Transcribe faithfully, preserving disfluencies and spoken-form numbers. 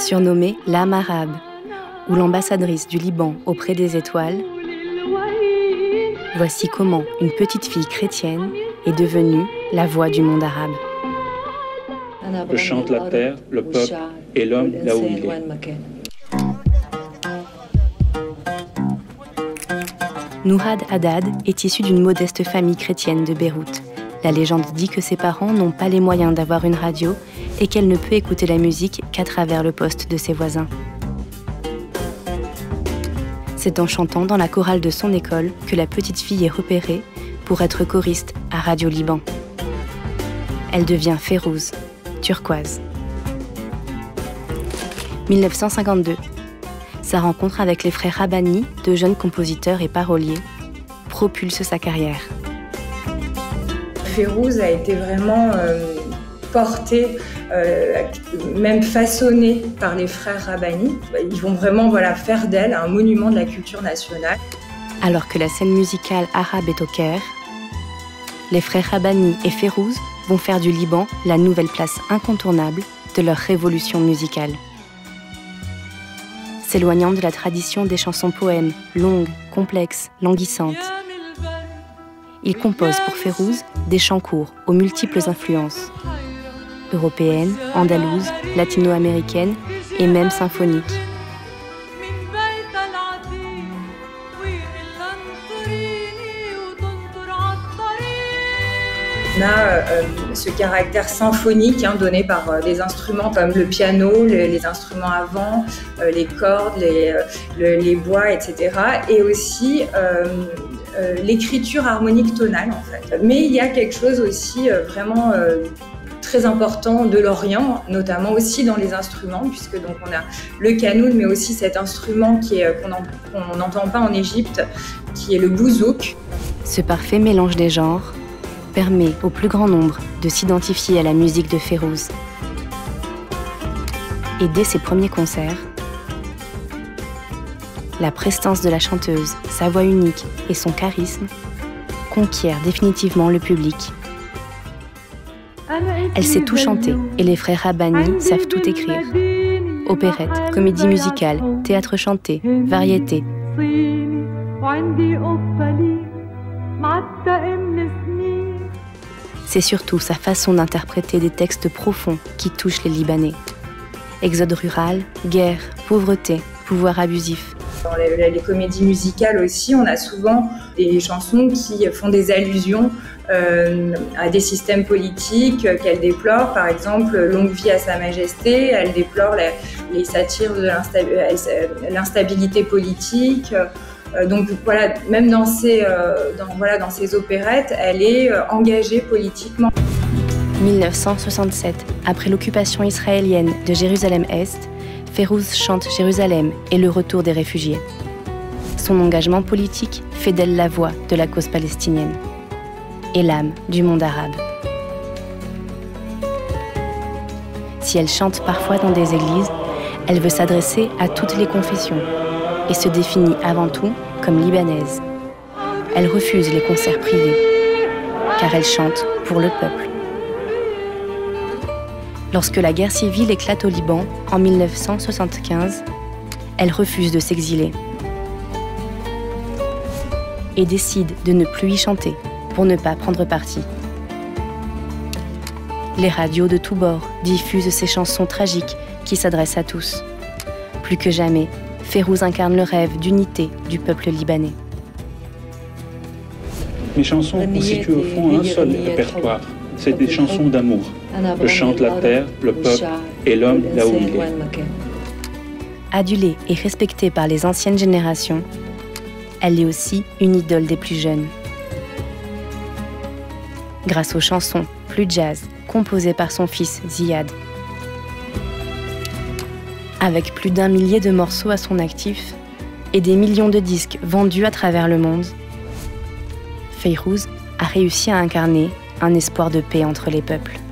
Surnommée l'âme arabe, ou l'ambassadrice du Liban auprès des étoiles, voici comment une petite fille chrétienne est devenue la voix du monde arabe. Je chante la terre, le peuple et l'homme là où il est. Nourad Haddad est issue d'une modeste famille chrétienne de Beyrouth. La légende dit que ses parents n'ont pas les moyens d'avoir une radio et qu'elle ne peut écouter la musique qu'à travers le poste de ses voisins. C'est en chantant dans la chorale de son école que la petite fille est repérée pour être choriste à Radio Liban. Elle devient Férouz, turquoise. mille neuf cent cinquante-deux. Sa rencontre avec les frères Rabbani, deux jeunes compositeurs et paroliers, propulse sa carrière. Férouz a été vraiment euh, portée, euh, même façonnée par les frères Rabbani. Ils vont vraiment voilà, faire d'elle un monument de la culture nationale. Alors que la scène musicale arabe est au Caire, les frères Rabbani et Férouz vont faire du Liban la nouvelle place incontournable de leur révolution musicale. S'éloignant de la tradition des chansons-poèmes, longues, complexes, languissantes, il compose pour Férouz des chants courts aux multiples influences, européennes, andalouses, latino-américaines et même symphoniques. On a euh, ce caractère symphonique hein, donné par euh, des instruments comme le piano, les, les instruments à vent, euh, les cordes, les, euh, le, les bois, et cetera. Et aussi euh, euh, l'écriture harmonique tonale en fait. Mais il y a quelque chose aussi euh, vraiment euh, très important de l'Orient, notamment aussi dans les instruments, puisque donc on a le qanoun, mais aussi cet instrument qui est, qu'on n'entend pas en Égypte, qui est le bouzouk. Ce parfait mélange des genres permet au plus grand nombre de s'identifier à la musique de Férouz. Et dès ses premiers concerts, la prestance de la chanteuse, sa voix unique et son charisme conquièrent définitivement le public. Elle sait tout chanter et les frères Rabbani savent tout écrire. Opérette, comédie musicale, théâtre chanté, variété. C'est surtout sa façon d'interpréter des textes profonds qui touchent les Libanais. Exode rural, guerre, pauvreté, pouvoir abusif. Dans les, les comédies musicales aussi, on a souvent des chansons qui font des allusions euh, à des systèmes politiques qu'elle déplore. Par exemple, Longue vie à Sa Majesté, elle déplore les, les satires de l'instabilité politique. Donc voilà, même dans ces, euh, dans, voilà, dans ces opérettes, elle est euh, engagée politiquement. mille neuf cent soixante-sept, après l'occupation israélienne de Jérusalem-Est, Férouz chante Jérusalem et le retour des réfugiés. Son engagement politique fait d'elle la voix de la cause palestinienne et l'âme du monde arabe. Si elle chante parfois dans des églises, elle veut s'adresser à toutes les confessions et se définit avant tout comme libanaise. Elle refuse les concerts privés, car elle chante pour le peuple. Lorsque la guerre civile éclate au Liban en mille neuf cent soixante-quinze, elle refuse de s'exiler et décide de ne plus y chanter pour ne pas prendre parti. Les radios de tous bords diffusent ces chansons tragiques qui s'adressent à tous. Plus que jamais, Férouz incarne le rêve d'unité du peuple libanais. Mes chansons constituent au fond un seul répertoire. C'est des chansons d'amour. Je chante la terre, le peuple et l'homme là où il est. Adulée et respectée par les anciennes générations, elle est aussi une idole des plus jeunes. Grâce aux chansons plus jazz composées par son fils Ziad. Avec plus d'un millier de morceaux à son actif et des millions de disques vendus à travers le monde, Férouz a réussi à incarner un espoir de paix entre les peuples.